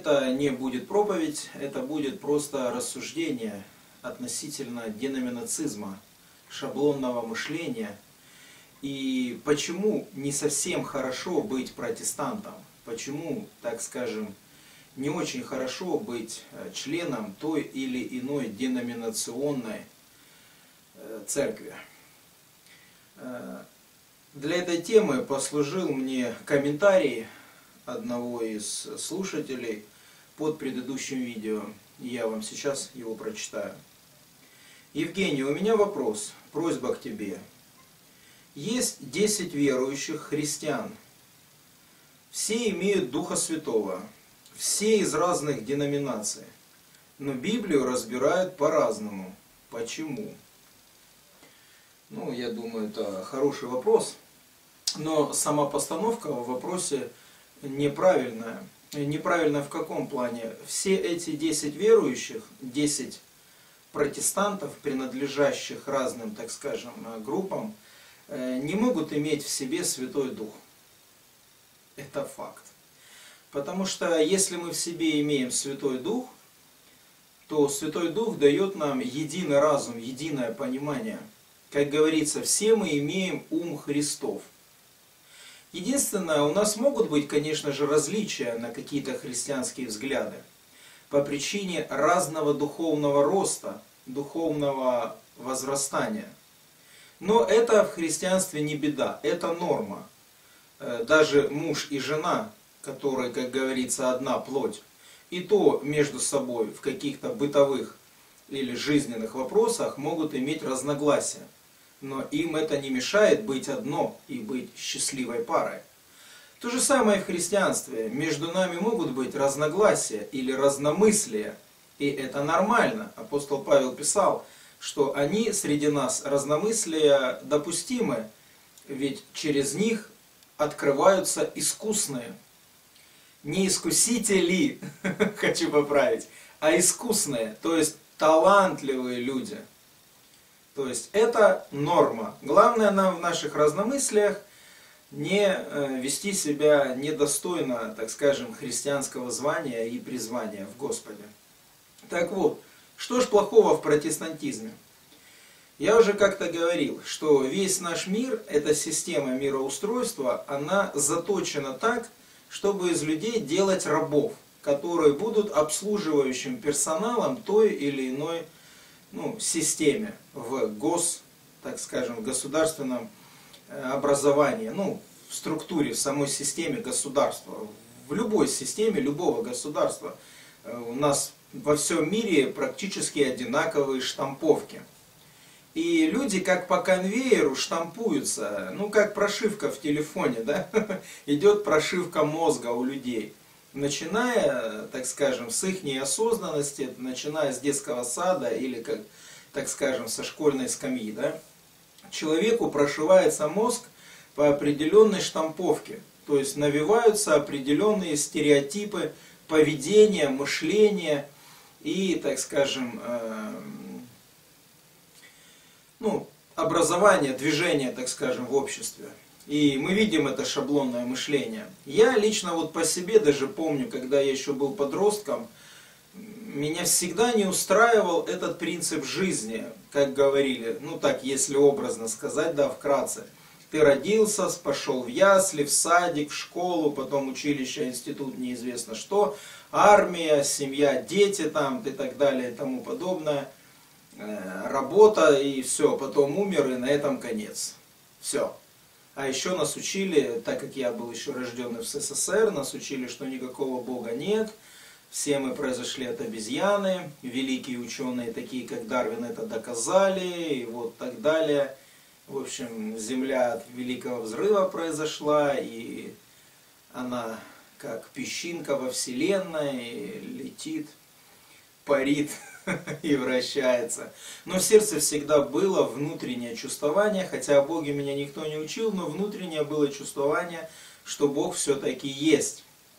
это не будет проповедь, это будет просто рассуждение относительно деноминацизма, шаблонного мышления. И почему не совсем хорошо быть протестантом? Почему, так скажем, не очень хорошо быть членом той или иной деноминационной церкви? Для этой темы послужил мне комментарий одного из слушателей под предыдущим видео. Я вам сейчас его прочитаю. Евгений, у меня вопрос, просьба к тебе. Есть 10 верующих христиан. Все имеют Духа Святого. Все из разных деноминаций. Но Библию разбирают по-разному. Почему? Ну, я думаю, это хороший вопрос. Но сама постановка в вопросе неправильная. Неправильно в каком плане? Все эти 10 верующих, 10 протестантов, принадлежащих разным, так скажем, группам, не могут иметь в себе Святой Дух. Это факт. Потому что если мы в себе имеем Святой Дух, то Святой Дух дает нам единый разум, единое понимание. Как говорится, все мы имеем ум Христов. Единственное, у нас могут быть, конечно же, различия на какие-то христианские взгляды по причине разного духовного роста, духовного возрастания. Но это в христианстве не беда, это норма. Даже муж и жена, которые, как говорится, одна плоть, и то между собой в каких-то бытовых или жизненных вопросах могут иметь разногласия. Но им это не мешает быть одно и быть счастливой парой. То же самое и в христианстве. Между нами могут быть разногласия или разномыслия. И это нормально. Апостол Павел писал, что они среди нас разномыслия допустимы, ведь через них открываются искусные. Не искусители, хочу поправить, а искусные, то есть талантливые люди. То есть это норма. Главное нам в наших разномыслиях не вести себя недостойно, так скажем, христианского звания и призвания в Господе. Так вот, что ж плохого в протестантизме? Я уже как-то говорил, что весь наш мир, эта система мироустройства, она заточена так, чтобы из людей делать рабов, которые будут обслуживающим персоналом той или иной системе в так скажем, в государственном образовании, в структуре, в самой системе государства, в любой системе любого государства. У нас во всем мире практически одинаковые штамповки. И люди как по конвейеру штампуются, как прошивка в телефоне, да? Идет прошивка мозга у людей. Начиная, так скажем, с их неосознанности, начиная с детского сада или, так скажем, со школьной скамьи, да? Человеку прошивается мозг по определенной штамповке. То есть навиваются определенные стереотипы поведения, мышления и, так скажем, образования, движения, так скажем, в обществе. И мы видим это шаблонное мышление. Я лично по себе даже помню, когда я еще был подростком, меня всегда не устраивал этот принцип жизни, как говорили, так если образно сказать, да, вкратце. Ты родился, пошел в ясли, в садик, в школу, потом училище, институт, неизвестно что, армия, семья, дети там и так далее и тому подобное, работа и все, потом умер и на этом конец. Все. А еще нас учили, так как я был еще рожденный в СССР, нас учили, что никакого Бога нет, все мы произошли от обезьяны, великие ученые, такие как Дарвин, это доказали, и так далее. В общем, Земля от Великого Взрыва произошла, и она как песчинка во Вселенной летит, парит и вращается. Но в сердце всегда было внутреннее чувствование, хотя о Боге меня никто не учил, но внутреннее было чувствование, что Бог все-таки есть.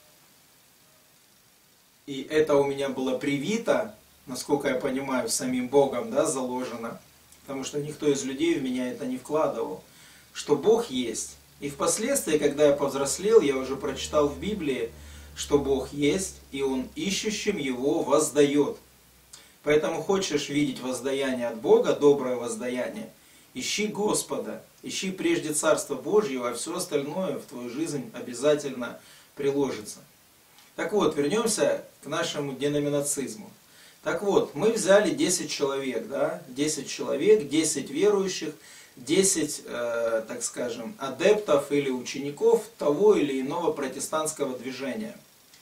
И это у меня было привито, насколько я понимаю, самим Богом, да, заложено, потому что никто из людей в меня это не вкладывал, что Бог есть. И впоследствии, когда я повзрослел, я уже прочитал в Библии, что Бог есть, и Он ищущим Его воздает. Поэтому хочешь видеть воздаяние от Бога, доброе воздаяние, ищи Господа, ищи прежде Царство Божье, а все остальное в твою жизнь обязательно приложится. Так вот, вернемся к нашему деноминацизму. Так вот, мы взяли 10 человек, да? 10 человек, 10 верующих, 10, так скажем, адептов или учеников того или иного протестантского движения.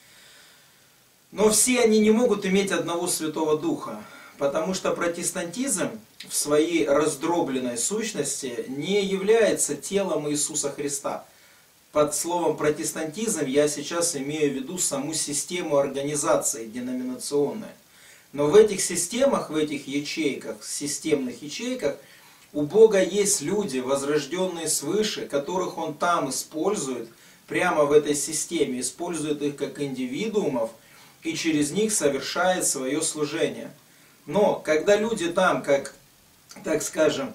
Но все они не могут иметь одного Святого Духа, потому что протестантизм в своей раздробленной сущности не является телом Иисуса Христа. Под словом протестантизм я сейчас имею в виду саму систему организации деноминационной. Но в этих системах, в этих ячейках, системных ячейках, у Бога есть люди, возрожденные свыше, которых Он там использует, прямо в этой системе, использует их как индивидуумов, и через них совершает свое служение. Но когда люди там, как, так скажем,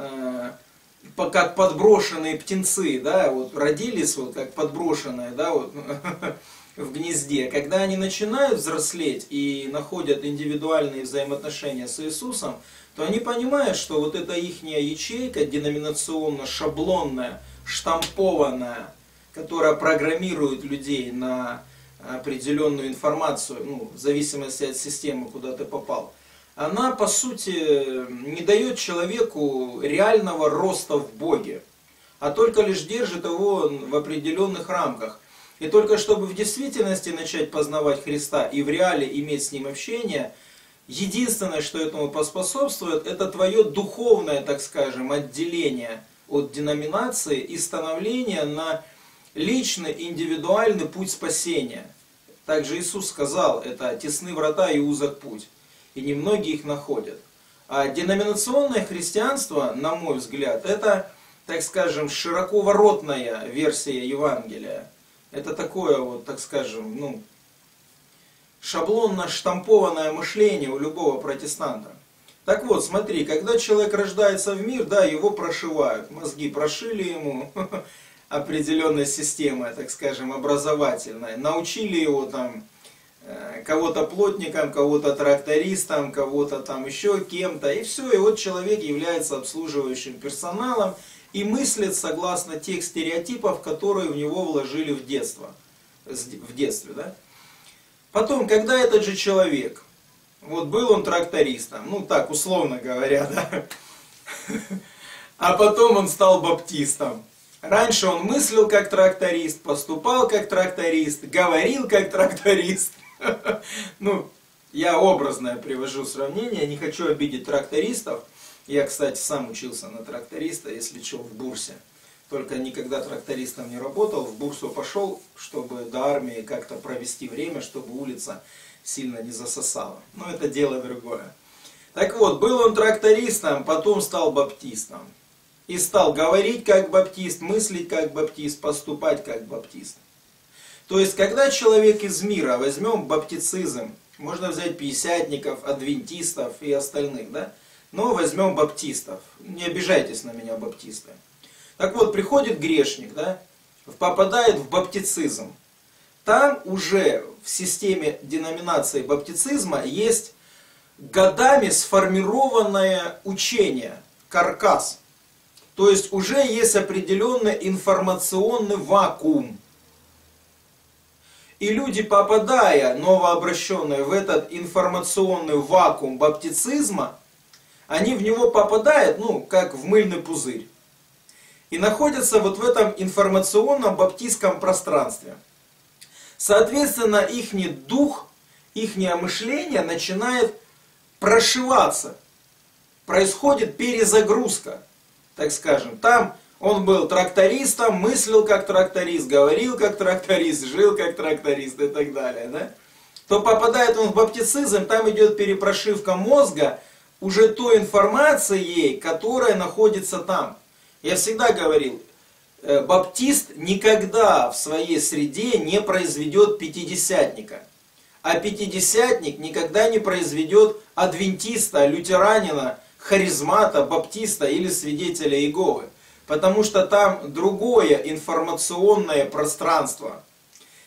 как подброшенные птенцы, да, вот родились вот как подброшенные, да, вот, в гнезде, когда они начинают взрослеть и находят индивидуальные взаимоотношения с Иисусом, то они понимают, что вот эта ихняя ячейка деноминационно-шаблонная, штампованная, которая программирует людей на определенную информацию, ну, в зависимости от системы, куда ты попал, она, по сути, не дает человеку реального роста в Боге, а только лишь держит его в определенных рамках. И только чтобы в действительности начать познавать Христа и в реале иметь с Ним общение, единственное, что этому поспособствует, это твое духовное, так скажем, отделение от деноминации и становление на личный, индивидуальный путь спасения. Также Иисус сказал, это тесны врата и узок путь, и немногие их находят. А деноминационное христианство, на мой взгляд, это, так скажем, широковоротная версия Евангелия. Это такое вот, так скажем, ну, шаблонно штампованное мышление у любого протестанта. Так вот, смотри, когда человек рождается в мир, да, его прошивают, мозги прошили ему определенной системой, так скажем, образовательной, научили его там кого-то плотником, кого-то трактористом, кого-то там еще кем-то, и все, и вот человек является обслуживающим персоналом и мыслит согласно тех стереотипов, которые в него вложили в детстве, да? Потом, когда этот же человек, вот был он трактористом, ну так, условно говоря, да, а потом он стал баптистом. Раньше он мыслил как тракторист, поступал как тракторист, говорил как тракторист. Ну, я образное привожу сравнение, не хочу обидеть трактористов. Я, кстати, сам учился на тракториста, если что, в бурсе. Только никогда трактористом не работал, в бурсу пошел, чтобы до армии как-то провести время, чтобы улица сильно не засосала. Но это дело другое. Так вот, был он трактористом, потом стал баптистом. И стал говорить как баптист, мыслить как баптист, поступать как баптист. То есть, когда человек из мира, возьмем баптицизм, можно взять пятидесятников, адвентистов и остальных, да? Но возьмем баптистов. Не обижайтесь на меня, баптисты. Так вот, приходит грешник, да? Попадает в баптицизм. Там уже в системе деноминации баптицизма есть годами сформированное учение, каркас. То есть уже есть определенный информационный вакуум. И люди, попадая, новообращенные, в этот информационный вакуум баптицизма, они в него попадают, ну, как в мыльный пузырь. И находятся вот в этом информационном баптистском пространстве. Соответственно, ихний дух, ихнее мышление начинает прошиваться. Происходит перезагрузка, так скажем. Там он был трактористом, мыслил как тракторист, говорил как тракторист, жил как тракторист и так далее. Да? То попадает он в баптицизм, там идет перепрошивка мозга уже той информацией, которая находится там. Я всегда говорил, баптист никогда в своей среде не произведет пятидесятника. А пятидесятник никогда не произведет адвентиста, лютеранина, харизмата, баптиста или свидетеля Иеговы. Потому что там другое информационное пространство.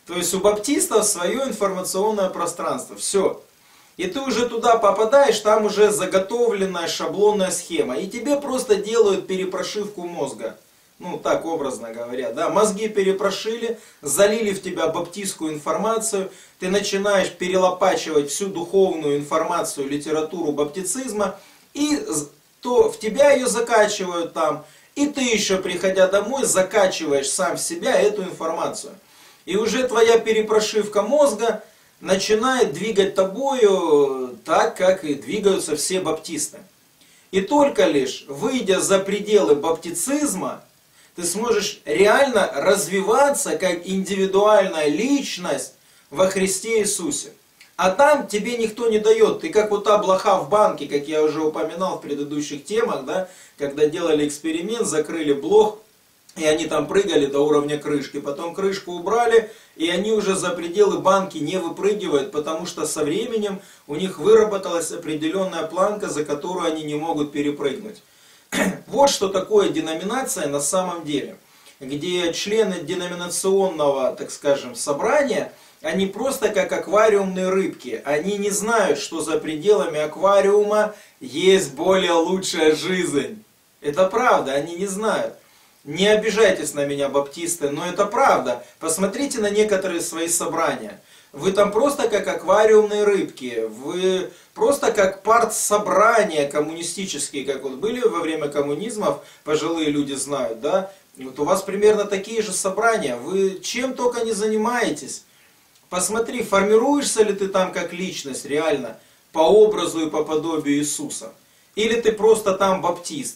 То есть у баптистов свое информационное пространство. Все. И ты уже туда попадаешь, там уже заготовленная шаблонная схема. И тебе просто делают перепрошивку мозга. Ну, так образно говоря, да. Мозги перепрошили, залили в тебя баптистскую информацию. Ты начинаешь перелопачивать всю духовную информацию, литературу баптицизма. И то в тебя ее закачивают там. И ты еще, приходя домой, закачиваешь сам в себя эту информацию. И уже твоя перепрошивка мозга начинает двигать тобою так, как и двигаются все баптисты. И только лишь, выйдя за пределы баптицизма, ты сможешь реально развиваться как индивидуальная личность во Христе Иисусе. А там тебе никто не дает. Ты как вот та блоха в банке, как я уже упоминал в предыдущих темах, да, когда делали эксперимент, закрыли блок, и они там прыгали до уровня крышки. Потом крышку убрали, и они уже за пределы банки не выпрыгивают, потому что со временем у них выработалась определенная планка, за которую они не могут перепрыгнуть. Вот что такое деноминация на самом деле. Где члены деноминационного, так скажем, собрания, они просто как аквариумные рыбки. Они не знают, что за пределами аквариума есть более лучшая жизнь. Это правда, они не знают. Не обижайтесь на меня, баптисты, но это правда. Посмотрите на некоторые свои собрания. Вы там просто как аквариумные рыбки. Вы просто как партсобрания коммунистические, как вот были во время коммунизмов, пожилые люди знают, да? Вот у вас примерно такие же собрания. Вы чем только не занимаетесь. Посмотри, формируешься ли ты там как личность реально по образу и по подобию Иисуса. Или ты просто там баптист,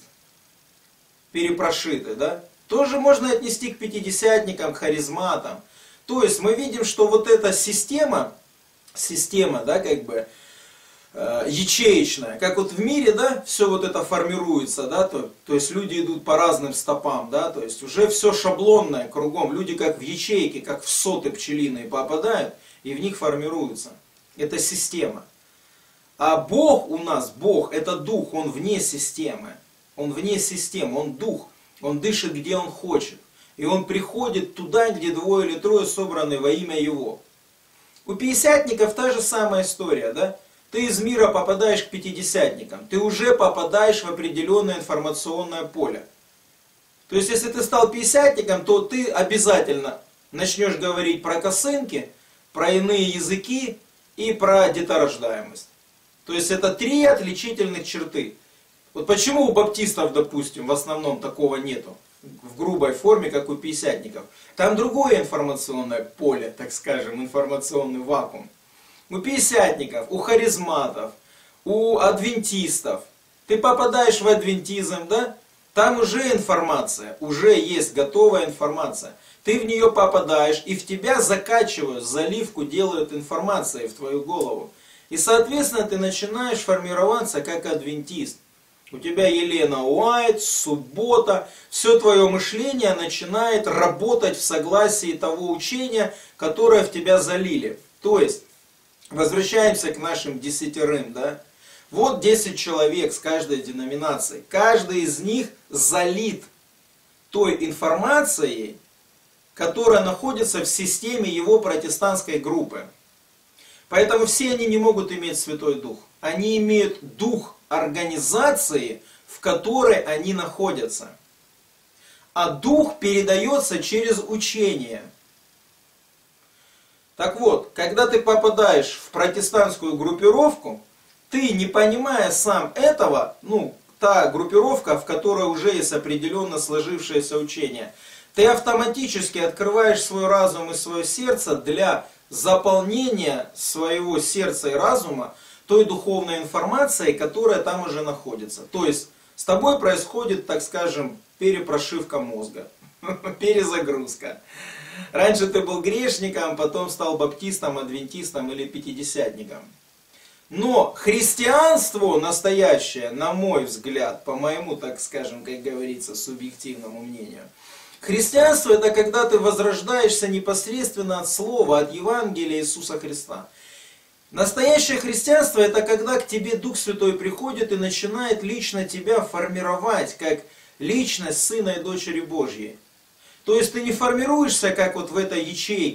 перепрошитый, да? Тоже можно отнести к пятидесятникам, к харизматам. То есть мы видим, что вот эта система, да, как бы, ячеечная, как вот в мире, да, все вот это формируется, да, то есть люди идут по разным стопам, да, то есть уже все шаблонное кругом, люди как в ячейки, как в соты пчелиные попадают и в них формируются. Это система. А Бог у нас, Бог, это дух, он вне системы, он дух, он дышит где он хочет, и он приходит туда, где двое или трое собраны во имя его. У пятидесятников та же самая история, да. Ты из мира попадаешь к пятидесятникам, ты уже попадаешь в определенное информационное поле. То есть, если ты стал пятидесятником, то ты обязательно начнешь говорить про косынки, про иные языки и про деторождаемость. То есть, это три отличительных черты. Вот почему у баптистов, допустим, в основном такого нету, в грубой форме, как у пятидесятников. Там другое информационное поле, так скажем, информационный вакуум. У пятидесятников, у харизматов, у адвентистов. Ты попадаешь в адвентизм, да? Там уже информация, уже есть готовая информация. Ты в нее попадаешь, и в тебя закачивают, заливку делают информацией в твою голову. И, соответственно, ты начинаешь формироваться как адвентист. У тебя Елена Уайт, суббота, все твое мышление начинает работать в согласии того учения, которое в тебя залили. То есть, возвращаемся к нашим 10, да? Вот 10 человек с каждой деноминацией. Каждый из них залит той информацией, которая находится в системе его протестантской группы. Поэтому все они не могут иметь Святой Дух. Они имеют дух организации, в которой они находятся. А дух передается через учение. Так вот, когда ты попадаешь в протестантскую группировку, ты, не понимая сам этого, та группировка, в которой уже есть определенно сложившееся учение, ты автоматически открываешь свой разум и свое сердце для заполнения своего сердца и разума той духовной информацией, которая там уже находится. То есть, с тобой происходит, так скажем, перепрошивка мозга, перезагрузка. Раньше ты был грешником, потом стал баптистом, адвентистом или пятидесятником. Но христианство настоящее, на мой взгляд, по моему, так скажем, как говорится, субъективному мнению, христианство это когда ты возрождаешься непосредственно от Слова, от Евангелия Иисуса Христа. Настоящее христианство это когда к тебе Дух Святой приходит и начинает лично тебя формировать как личность Сына и Дочери Божьей. То есть ты не формируешься как вот в этой ячейке,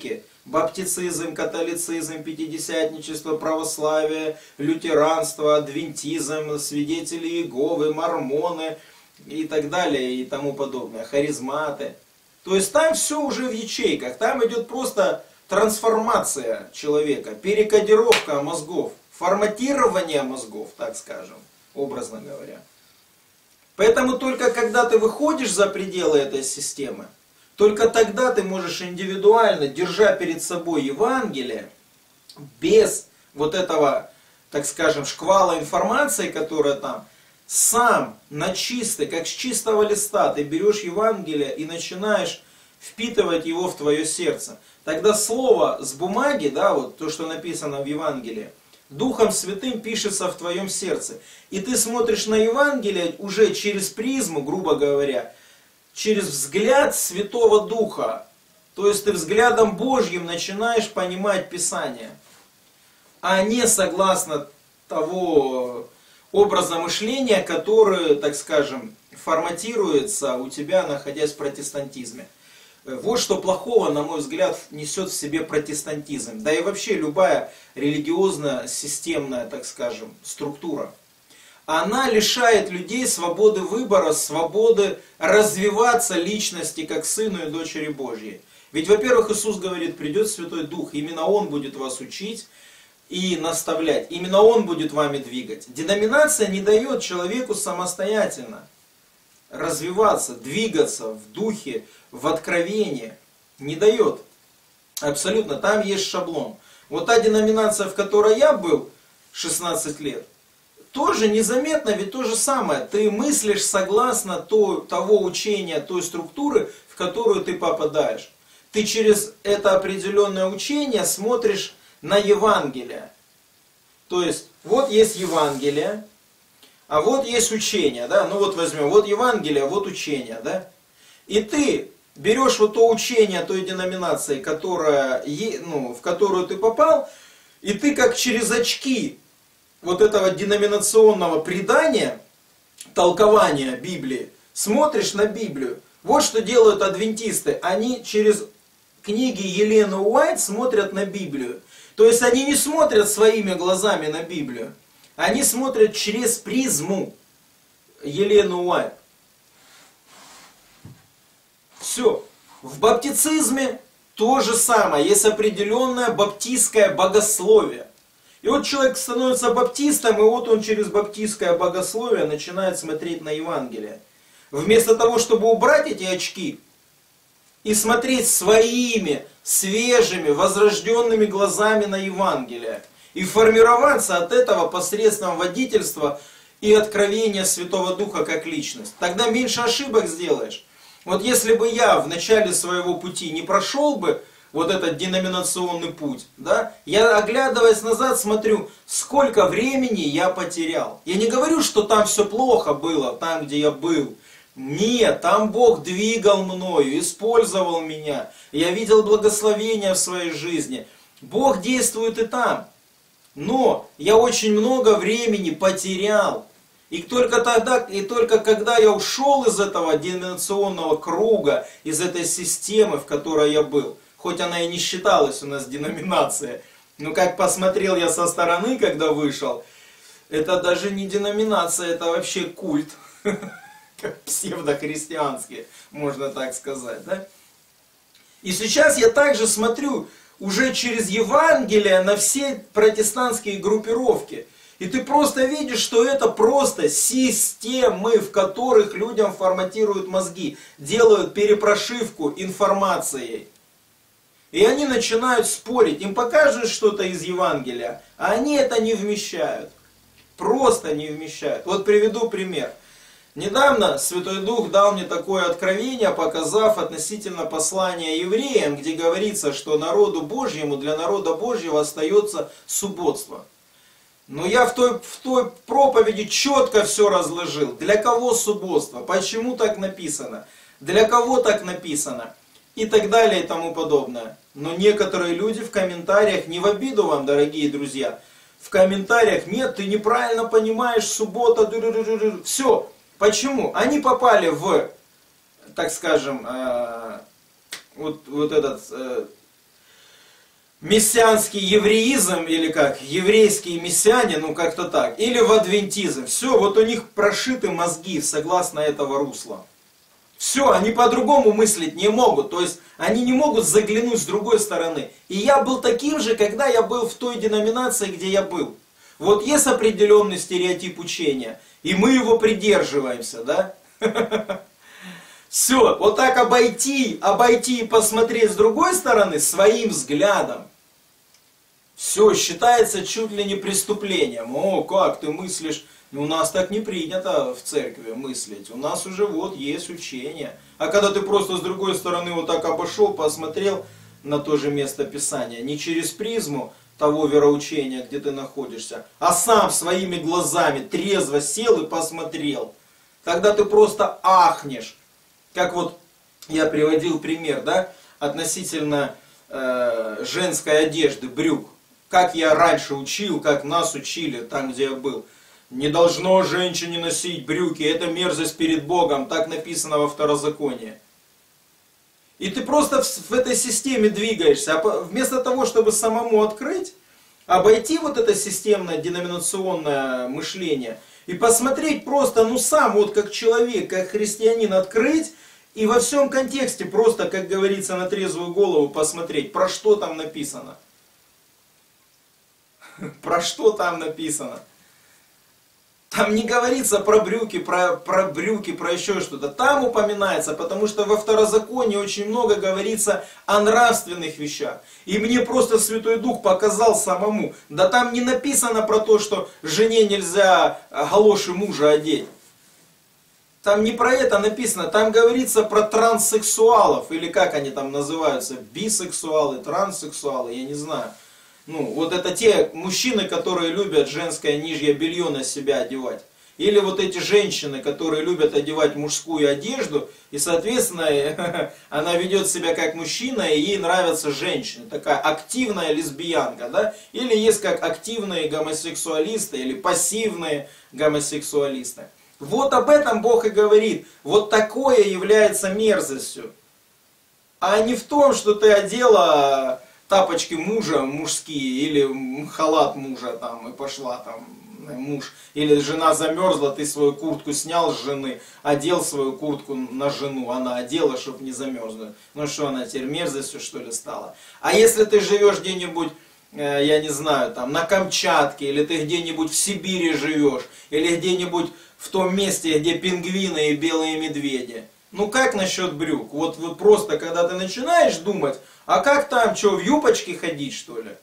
Баптицизм, католицизм, пятидесятничество, православие, лютеранство, адвентизм, свидетели Иеговы, мормоны и так далее и тому подобное, харизматы. То есть там все уже в ячейках, там идет просто трансформация человека, перекодировка мозгов, форматирование мозгов, так скажем, образно говоря. Поэтому только когда ты выходишь за пределы этой системы, только тогда ты можешь индивидуально, держа перед собой Евангелие, без вот этого, так скажем, шквала информации, которая там, сам на чистой, как с чистого листа, ты берешь Евангелие и начинаешь впитывать его в твое сердце. Тогда слово с бумаги, да, вот то, что написано в Евангелии, Духом Святым пишется в твоем сердце. И ты смотришь на Евангелие уже через призму, грубо говоря, через взгляд Святого Духа. То есть ты взглядом Божьим начинаешь понимать Писание, а не согласно того образа мышления, который, так скажем, форматируется у тебя, находясь в протестантизме. Вот что плохого, на мой взгляд, несет в себе протестантизм. Да и вообще любая религиозно-системная, так скажем, структура. Она лишает людей свободы выбора, свободы развиваться личности, как сыну и дочери Божьей. Ведь, во-первых, Иисус говорит, придет Святой Дух, именно Он будет вас учить и наставлять. Именно Он будет вами двигать. Деноминация не дает человеку самостоятельно развиваться, двигаться в духе, в откровении. Не дает. Абсолютно. Там есть шаблон. Вот та деноминация, в которой я был 16 лет, тоже незаметно, ведь то же самое. Ты мыслишь согласно того учения, той структуры, в которую ты попадаешь. Ты через это определенное учение смотришь на Евангелие. То есть, вот есть Евангелие, а вот есть учение, да, ну вот возьмем, вот Евангелие, вот учение, да. И ты берешь вот то учение той деноминации, в которую ты попал, и ты как через очки вот этого деноминационного предания, толкования Библии, смотришь на Библию. Вот что делают адвентисты. Они через книги Елены Уайт смотрят на Библию. То есть они не смотрят своими глазами на Библию. Они смотрят через призму Елены Уайт. Все. В баптицизме то же самое. Есть определенное баптистское богословие. И вот человек становится баптистом, и вот он через баптистское богословие начинает смотреть на Евангелие. Вместо того, чтобы убрать эти очки и смотреть своими, свежими, возрожденными глазами на Евангелие. И формироваться от этого посредством водительства и откровения Святого Духа как личность. Тогда меньше ошибок сделаешь. Вот если бы я в начале своего пути не прошел бы вот этот деноминационный путь, да, я, оглядываясь назад, смотрю, сколько времени я потерял. Я не говорю, что там все плохо было, там, где я был. Нет, там Бог двигал мною, использовал меня. Я видел благословения в своей жизни. Бог действует и там. Но я очень много времени потерял. И только тогда, и только когда я ушел из этого деноминационного круга, из этой системы, в которой я был, хоть она и не считалась у нас деноминацией, но как посмотрел я со стороны, когда вышел, это даже не деноминация, это вообще культ, как псевдохристианский, можно так сказать, да? И сейчас я также смотрю уже через Евангелие на все протестантские группировки. И ты просто видишь, что это просто системы, в которых людям форматируют мозги, делают перепрошивку информацией. И они начинают спорить, им покажут что-то из Евангелия, а они это не вмещают. Просто не вмещают. Вот приведу пример. Недавно Святой Дух дал мне такое откровение, показав относительно послания евреям, где говорится, что народу Божьему, для народа Божьего остается субботство. Но я в той проповеди четко все разложил. Для кого субботство? Почему так написано? Для кого так написано? И так далее и тому подобное. Но некоторые люди в комментариях, не в обиду вам, дорогие друзья, в комментариях, нет, ты неправильно понимаешь, суббота, все. Почему? Они попали в, так скажем, вот этот мессианский евреизм, или как, еврейские мессиане, ну как-то так, или в адвентизм. Все, вот у них прошиты мозги согласно этого русла. Все, они по-другому мыслить не могут, то есть они не могут заглянуть с другой стороны. И я был таким же, когда я был в той деноминации, где я был. Вот есть определенный стереотип учения, и мы его придерживаемся, да? Все, вот так обойти и посмотреть с другой стороны, своим взглядом, все считается чуть ли не преступлением. О, как ты мыслишь? У нас так не принято в церкви мыслить. У нас уже вот есть учение. А когда ты просто с другой стороны вот так обошел, посмотрел на то же место Писания, не через призму того вероучения, где ты находишься, а сам своими глазами трезво сел и посмотрел, тогда ты просто ахнешь. Как вот я приводил пример, да, относительно женской одежды, брюк. Как я раньше учил, как нас учили там, где я был. Не должно женщине носить брюки, это мерзость перед Богом, так написано во Второзаконии. И ты просто в этой системе двигаешься, а вместо того, чтобы самому открыть, обойти вот это системное деноминационное мышление и посмотреть просто, ну сам, вот как человек, как христианин открыть, и во всем контексте просто, как говорится, на трезвую голову посмотреть, про что там написано. Про что там написано. Там не говорится про брюки, про еще что-то. Там упоминается, потому что во Второзаконии очень много говорится о нравственных вещах. И мне просто Святой Дух показал самому. Да там не написано про то, что жене нельзя галоши мужа одеть. Там не про это написано. Там говорится про транссексуалов. Или как они там называются. Бисексуалы, транссексуалы, я не знаю. Ну, вот это те мужчины, которые любят женское нижнее белье на себя одевать. Или вот эти женщины, которые любят одевать мужскую одежду, и, соответственно, она ведет себя как мужчина, и ей нравятся женщины. Такая активная лесбиянка, да? Или есть как активные гомосексуалисты, или пассивные гомосексуалисты. Вот об этом Бог и говорит. Вот такое является мерзостью. А не в том, что ты одела тапочки мужа мужские, или халат мужа там, и пошла там муж. Или жена замерзла, ты свою куртку снял с жены, одел свою куртку на жену, она одела, чтобы не замерзнуть. Ну что, она теперь мерзостью, что ли, стала? А если ты живешь где-нибудь, я не знаю, там на Камчатке, или ты где-нибудь в Сибири живешь, или где-нибудь в том месте, где пингвины и белые медведи. Ну как насчет брюк? Вот просто, когда ты начинаешь думать, а как там, что, в юбочке ходить, что ли?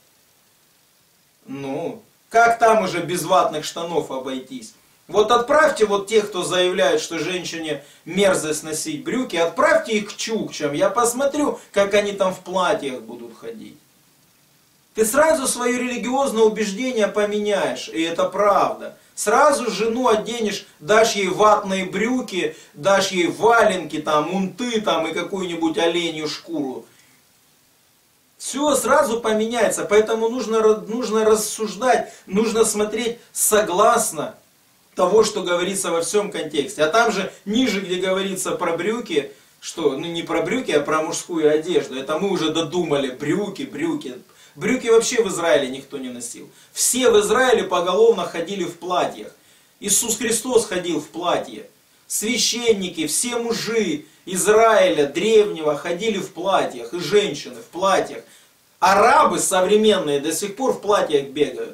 Ну, как там уже без ватных штанов обойтись? Вот отправьте вот тех, кто заявляет, что женщине мерзость носить брюки, отправьте их к чукчам, я посмотрю, как они там в платьях будут ходить. Ты сразу свое религиозное убеждение поменяешь, и это правда. Сразу жену оденешь, дашь ей ватные брюки, дашь ей валенки, там, унты там, и какую-нибудь оленью шкуру. Все сразу поменяется, поэтому нужно рассуждать, нужно смотреть согласно того, что говорится во всем контексте. А там же ниже, где говорится про брюки, что, ну не про брюки, а про мужскую одежду, это мы уже додумали, брюки. Брюки вообще в Израиле никто не носил. Все в Израиле поголовно ходили в платьях. Иисус Христос ходил в платье. Священники, все мужи Израиля древнего ходили в платьях, и женщины в платьях. Арабы современные до сих пор в платьях бегают.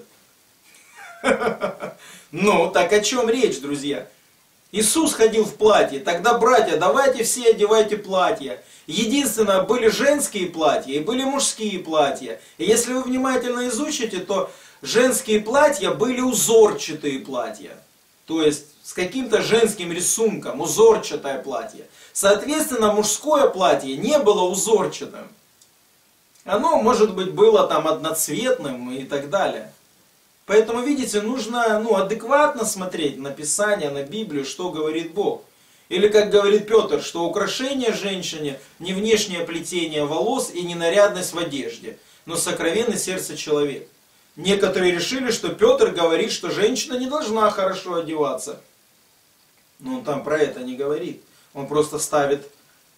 Ну, так о чем речь, друзья? Иисус ходил в платье, тогда, братья, давайте все одевайте платья. Единственное, были женские платья и были мужские платья. И если вы внимательно изучите, то женские платья были узорчатые платья. То есть с каким-то женским рисунком, узорчатое платье. Соответственно, мужское платье не было узорчатым. Оно, может быть, было там одноцветным и так далее. Поэтому, видите, нужно адекватно смотреть на Писание, на Библию, что говорит Бог. Или, как говорит Петр, что украшение женщине не внешнее плетение волос и не нарядность в одежде, но сокровенное сердце человека. Некоторые решили, что Петр говорит, что женщина не должна хорошо одеваться. Но он там про это не говорит. Он просто ставит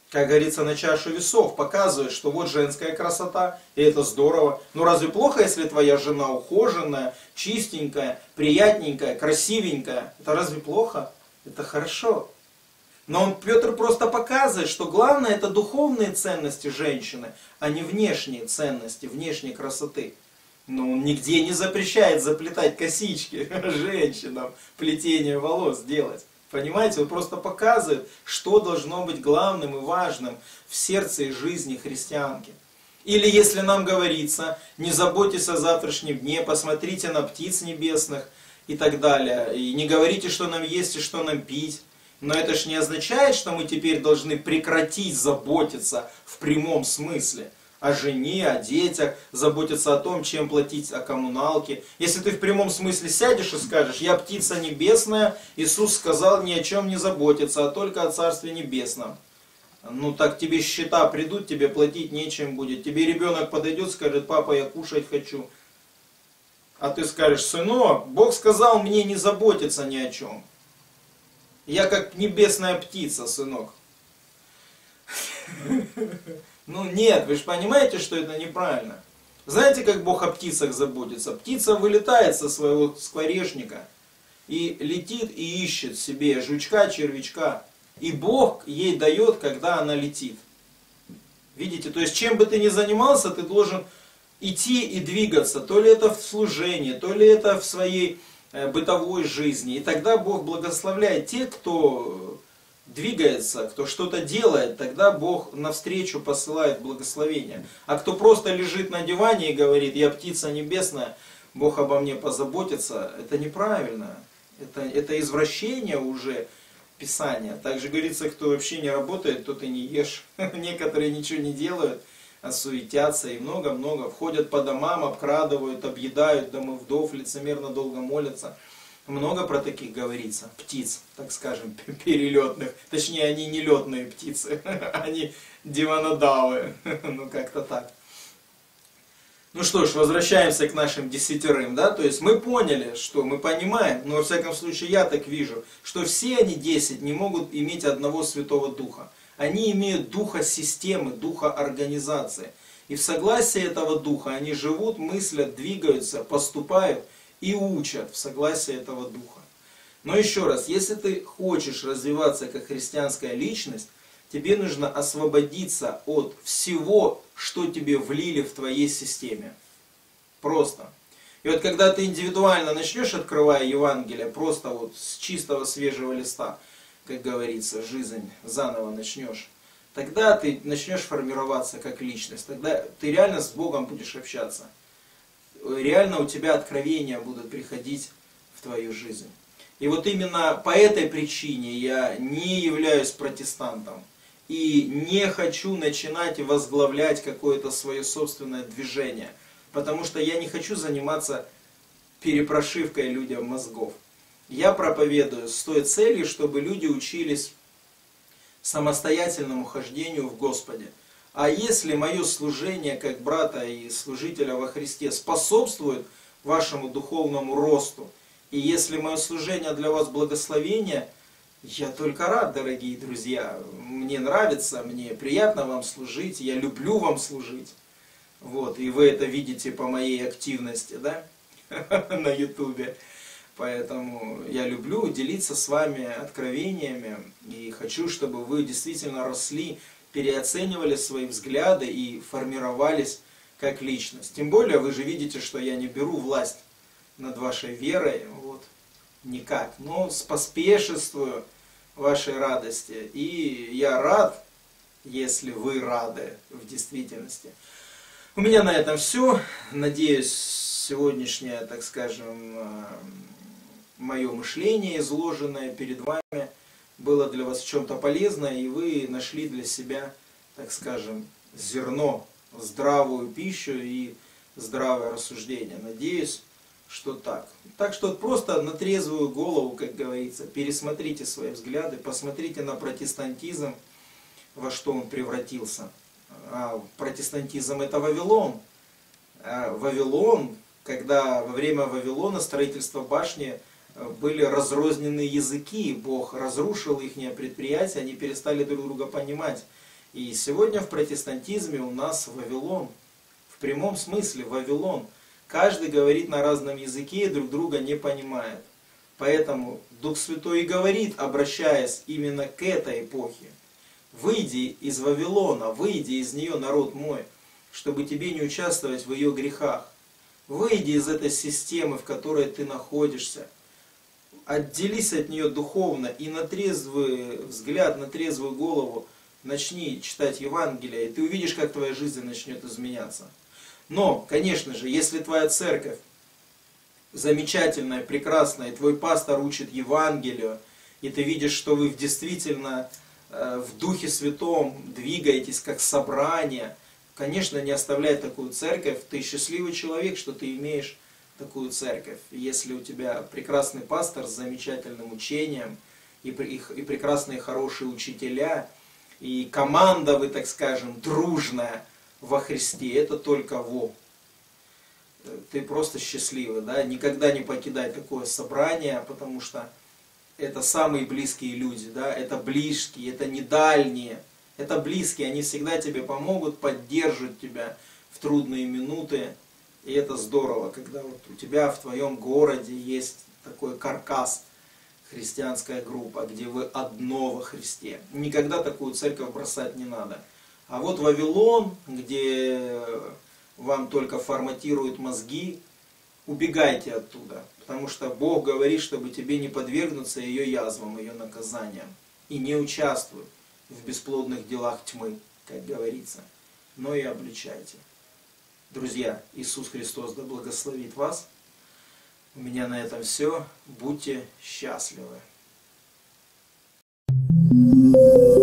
как говорится, на чашу весов, показывает, что вот женская красота, и это здорово. Ну разве плохо, если твоя жена ухоженная, чистенькая, приятненькая, красивенькая? Это разве плохо? Это хорошо. Но Петр просто показывает, что главное это духовные ценности женщины, а не внешние ценности, внешней красоты. Но он нигде не запрещает заплетать косички женщинам, плетение волос делать. Понимаете, он просто показывает, что должно быть главным и важным в сердце и жизни христианки. Или если нам говорится, не заботьтесь о завтрашнем дне, посмотрите на птиц небесных и так далее. И не говорите, что нам есть и что нам пить. Но это ж не означает, что мы теперь должны прекратить заботиться в прямом смысле. О жене, о детях, заботиться о том, чем платить о коммуналке. Если ты в прямом смысле сядешь и скажешь, я птица небесная, Иисус сказал ни о чем не заботиться, а только о Царстве Небесном. Ну так тебе счета придут, тебе платить нечем будет. Тебе ребенок подойдет, скажет, папа, я кушать хочу. А ты скажешь, сынок, Бог сказал мне не заботиться ни о чем. Я как небесная птица, сынок. Ну нет, вы же понимаете, что это неправильно. Знаете, как Бог о птицах заботится? Птица вылетает со своего скворечника и летит и ищет себе жучка, червячка. И Бог ей дает, когда она летит. Видите, то есть чем бы ты ни занимался, ты должен идти и двигаться. То ли это в служении, то ли это в своей бытовой жизни. И тогда Бог благословляет тех, кто двигается, кто что-то делает, тогда Бог навстречу посылает благословение. А кто просто лежит на диване и говорит, я птица небесная, Бог обо мне позаботится, это неправильно. Это извращение уже Писания. Также говорится, кто вообще не работает, тот и не ешь. Некоторые ничего не делают, а суетятся и много-много. Входят по домам, обкрадывают, объедают домы вдов, лицемерно долго молятся. Много про таких говорится, птиц, так скажем, перелетных. Точнее, они не летные птицы, они диванодавы. Ну, как-то так. Ну что ж, возвращаемся к нашим 10, да? То есть мы поняли, что мы понимаем, но во всяком случае я так вижу, что все они 10 не могут иметь одного Святого Духа. Они имеют духа системы, духа организации. И в согласии этого духа они живут, мыслят, двигаются, поступают и учат в согласии этого духа. Но еще раз, если ты хочешь развиваться как христианская личность, тебе нужно освободиться от всего, что тебе влили в твоей системе. Просто. И вот когда ты индивидуально начнешь, открывая Евангелие, просто вот с чистого свежего листа, как говорится, жизнь заново начнешь, тогда ты начнешь формироваться как личность. Тогда ты реально с Богом будешь общаться. Реально у тебя откровения будут приходить в твою жизнь. И вот именно по этой причине я не являюсь протестантом. И не хочу начинать возглавлять какое-то свое собственное движение. Потому что я не хочу заниматься перепрошивкой людям мозгов. Я проповедую с той целью, чтобы люди учились самостоятельному хождению в Господе. А если мое служение как брата и служителя во Христе способствует вашему духовному росту, и если мое служение для вас благословение, я только рад, дорогие друзья. Мне нравится, мне приятно вам служить, я люблю вам служить. Вот, и вы это видите по моей активности, да, на ютубе. Поэтому я люблю делиться с вами откровениями и хочу, чтобы вы действительно росли, переоценивали свои взгляды и формировались как личность. Тем более вы же видите, что я не беру власть над вашей верой, вот, никак, но споспешествую вашей радости. И я рад, если вы рады в действительности. У меня на этом все. Надеюсь, сегодняшнее, так скажем, мое мышление, изложенное перед вами, было для вас в чем-то полезно, и вы нашли для себя, так скажем, зерно, здравую пищу и здравое рассуждение. Надеюсь, что так. Так что просто на трезвую голову, как говорится, пересмотрите свои взгляды, посмотрите на протестантизм, во что он превратился. А протестантизм это Вавилон. А Вавилон, когда во время Вавилона строительства башни были разрознены языки, Бог разрушил их предприятия, они перестали друг друга понимать. И сегодня в протестантизме у нас Вавилон. В прямом смысле Вавилон. Каждый говорит на разном языке и друг друга не понимает. Поэтому Дух Святой и говорит, обращаясь именно к этой эпохе. Выйди из Вавилона, выйди из нее, народ мой, чтобы тебе не участвовать в ее грехах. Выйди из этой системы, в которой ты находишься. Отделись от нее духовно и на трезвый взгляд, на трезвую голову начни читать Евангелие, и ты увидишь, как твоя жизнь начнет изменяться. Но, конечно же, если твоя церковь замечательная, прекрасная, и твой пастор учит Евангелию, и ты видишь, что вы действительно в Духе Святом двигаетесь как собрание, конечно, не оставляй такую церковь. Ты счастливый человек, что ты имеешь такую церковь. Если у тебя прекрасный пастор с замечательным учением, и прекрасные хорошие учителя, и команда, вы так скажем, дружная во Христе, это только во. Ты просто счастливый, да? Никогда не покидай такое собрание, потому что это самые близкие люди, да? Это близкие, это не дальние, это близкие, они всегда тебе помогут, поддержат тебя в трудные минуты, и это здорово, когда вот у тебя в твоем городе есть такой каркас, христианская группа, где вы одно во Христе. Никогда такую церковь бросать не надо. А вот Вавилон, где вам только форматируют мозги, убегайте оттуда. Потому что Бог говорит, чтобы тебе не подвергнуться ее язвам, ее наказаниям. И не участвуй в бесплодных делах тьмы, как говорится, но и обличайте. Друзья, Иисус Христос да благословит вас. У меня на этом все. Будьте счастливы.